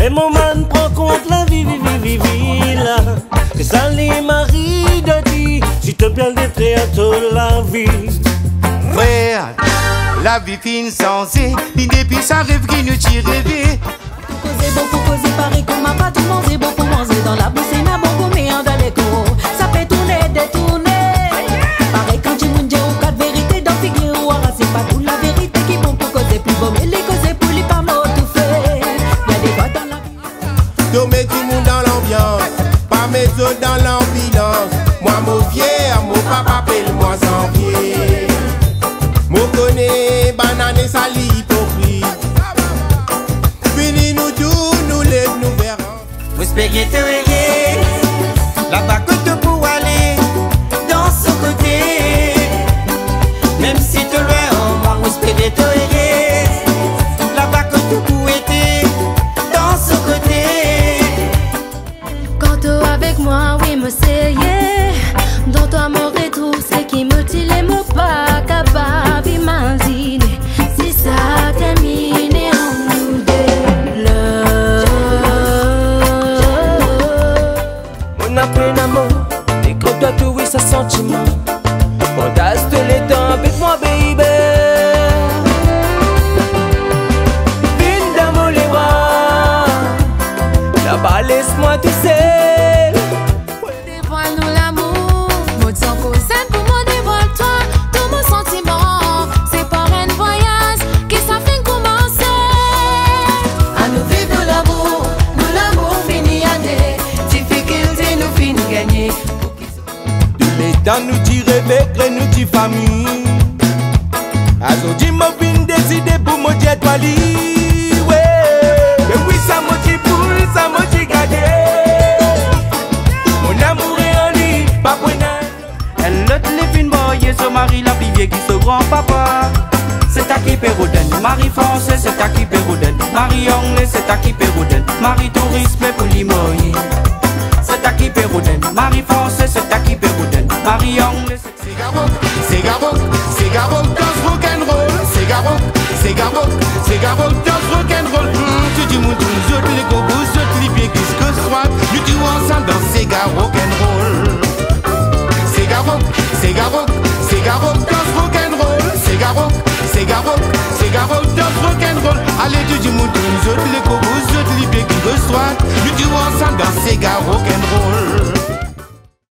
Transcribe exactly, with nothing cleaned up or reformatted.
Et mon man prend compte la vie, vie, vie, vie, vie là. Que ça les maris de dit, s'il te plaît d'être à toute la vie. Frère, la vie fine sensée, l'une depuis ça rêve qui nous tire rêver. Causer beaucoup, causer pareil qu'on m'a pas tout mangé, beaucoup mangé dans la bouche, c'est n'a beaucoup mais en dans les cours. Ça fait tourner, détourner. Pareil quand tu m'as dit ou quatre vérités dans figure ou c'est pas toute la vérité qui bon pour causer plus beau, mais les causer pour lui pas mot tout fait. Y'a des voix dans la vie. Tout met tout le monde dans l'ambiance, pas mes autres dans l'ambulance. Moi mon fier, mon papa appelle moi sans pied. Mon connaît banane et sali hypocrite. Fini nous tout, nous lève, nous verrons. Vous espérez te réveiller, là-bas que tu pour aller dans ce côté. Même si tu loin au moins, vous espérez te réveiller, là-bas que tu pour être dans ce côté. Quand tu es avec moi, oui, me c'est dans toi me retrouve, c'est qui me dit les mots pas capable d'imaginer si ça termine en nous deux. Love. Mon appel amour, et quand toi tu oui, ça sentiment. Audace de l'étang avec moi, baby. Vine d'amour les bras, là-bas laisse-moi tout seul. Dévoile-nous l'amour, mot de sans cause pour moi, dévoile-toi tout mon sentiment. C'est pas un voyage qui ça fait commencer. À nous vivre de l'amour, nous l'amour fini à des difficultés, nous fini gagner. De l'état nous dit rêver, nous dit famille. Azo dit m'a fin décidé pour me dire toi li. Ouais. Mais oui ça me dit boule, ça me dit garder. Mon amour est en lui, pas pour Elle le téléphone boy et son mari la plus vieille qui se grand papa. C'est à qui péroden, Marie français c'est à qui péroden, Marie anglais c'est à qui péroden, Marie tourisme pour limoyer. C'est à qui péroden, Marie français c'est à qui péroden, Marie anglais c'est c'est Garok, c'est Garok, c'est Garok dans rock'n'roll. C'est Garok, c'est Garok, c'est Garok dans rock'n'roll. Tu dis mon tout, je te les gobos, je te les pieds qui se soit. Nous tu ensemble dans c'est Garok rock'n'roll. C'est Garok, c'est Garok, c'est Garok dans rock'n'roll. C'est Garok, c'est Garok, c'est Garok dans rock'n'roll. Allez tu dis mon tout, je te les gobos, je te les pieds qui se soit. Nous tu ensemble dans c'est Garok rock'n'roll.